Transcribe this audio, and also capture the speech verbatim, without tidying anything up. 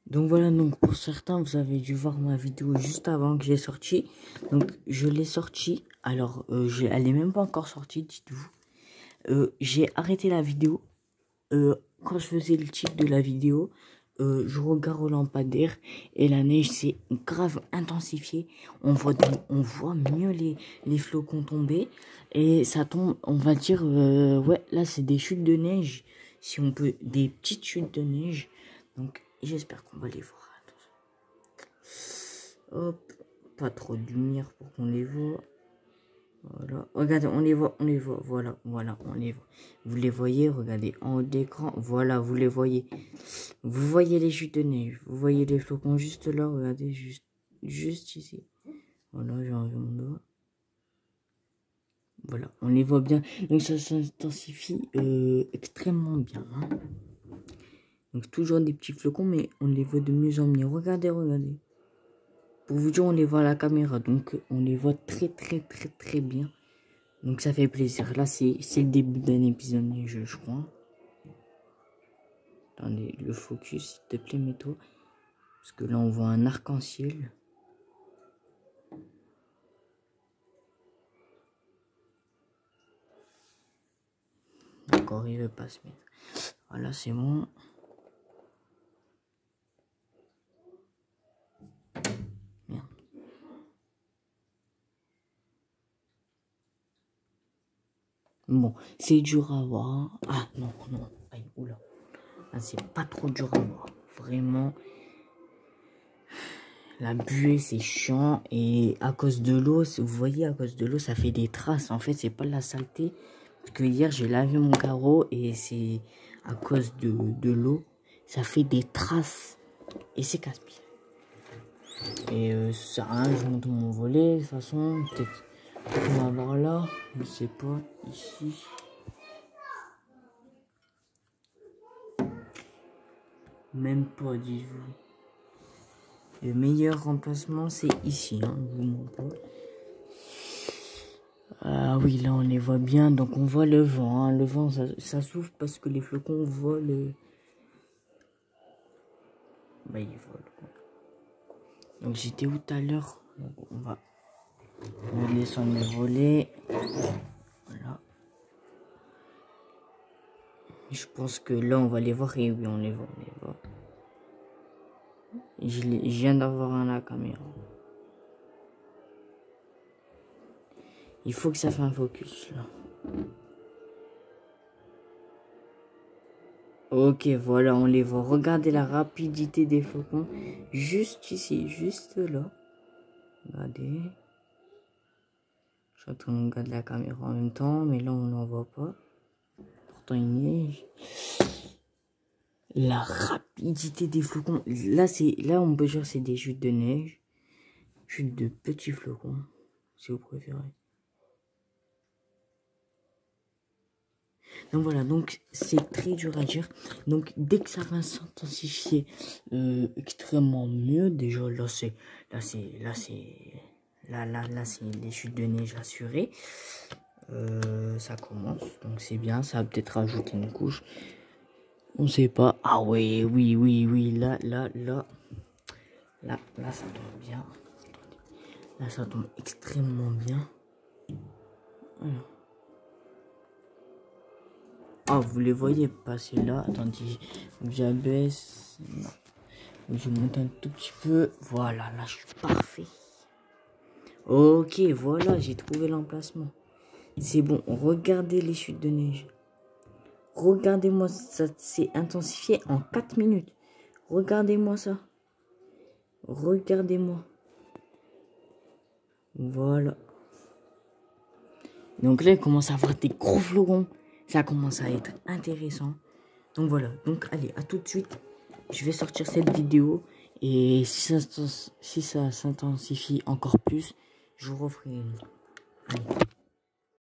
Donc voilà, donc pour certains, vous avez dû voir ma vidéo juste avant que j'ai sorti. Donc je l'ai sortie. Alors, euh, je, elle est même pas encore sortie, dites-vous. Euh, j'ai arrêté la vidéo. Euh, quand je faisais le titre de la vidéo, euh, je regarde au lampadaire et la neige s'est grave intensifiée. On voit, des, on voit mieux les, les flocons tomber. Et ça tombe, on va dire, euh, ouais, là c'est des chutes de neige. Si on peut, des petites chutes de neige. Donc j'espère qu'on va les voir. Hop, pas trop de lumière pour qu'on les voit. Voilà, regardez, on les voit, on les voit, voilà, voilà, on les voit. Vous les voyez, regardez, en haut d'écran, voilà, vous les voyez. Vous voyez les chutes de neige, vous voyez les flocons juste là, regardez, juste, juste ici. Voilà, j'ai enlevé mon doigt. Voilà, on les voit bien. Donc ça s'intensifie euh, extrêmement bien. Hein. Donc toujours des petits flocons, mais on les voit de mieux en mieux. Regardez, regardez. Pour vous dire, on les voit à la caméra, donc on les voit très très très très bien. Donc ça fait plaisir. Là, c'est le début d'un épisode neigeux, je crois. Attendez, le focus, s'il te plaît, mets-toi. Parce que là, on voit un arc-en-ciel. D'accord, il veut pas se mettre. Voilà, c'est bon. Merde. Bon, c'est dur à voir. Ah, non, non. Aïe, oula. Ah, c'est pas trop dur à voir. Vraiment. La buée, c'est chiant. Et à cause de l'eau, vous voyez, à cause de l'eau, ça fait des traces. En fait, c'est pas de la saleté. Parce que hier, j'ai lavé mon carreau et c'est à cause de, de l'eau. Ça fait des traces. Et c'est casse-pied. Et euh, ça sert à rien, je monte mon volet. De toute façon, peut-être qu'on va voir là. Je sais pas. Ici. Même pas, dites-vous. Le meilleur remplacement, c'est ici. Hein, je vous montre pas. Ah oui, là, on les voit bien. Donc, on voit le vent. Hein. Le vent, ça, ça souffle parce que les flocons volent. Bah, ils volent. Donc, j'étais où tout à l'heure? On va... On va descendre le volet. Voilà. Je pense que là, on va les voir. Et oui, on les voit. On les voit. Je, je viens d'avoir un à la caméra. Il faut que ça fasse un focus là. Ok, voilà, on les voit. Regardez la rapidité des flocons. Juste ici, juste là. Regardez. Je suis en train de regarder la caméra en même temps, mais là, on n'en voit pas. Pourtant, il neige. La rapidité des flocons. Là, c'est, là on peut dire que c'est des chutes de neige. Chutes de petits flocons, si vous préférez. Donc voilà, donc c'est très dur à dire. Donc dès que ça va s'intensifier euh, extrêmement mieux, déjà là c'est là c'est là c'est là là là c'est les chutes de neige assurées. Euh, ça commence, donc c'est bien. Ça va peut-être rajouter une couche. On sait pas. Ah ouais, oui, oui, oui, là, là, là, là, là ça tombe bien. Là ça tombe extrêmement bien. Voilà. Ah, vous les voyez passer là. Attendez, j'abaisse. Non. Je monte un tout petit peu. Voilà, là, je suis parfait. Ok, voilà, j'ai trouvé l'emplacement. C'est bon, regardez les chutes de neige. Regardez-moi, ça s'est intensifié en quatre minutes. Regardez-moi ça. Regardez-moi. Voilà. Donc là, il commence à avoir des gros flocons. Ça commence à être intéressant. Donc voilà, donc allez, à tout de suite. Je vais sortir cette vidéo. Et si ça, si ça s'intensifie encore plus, je vous referai une. Allez.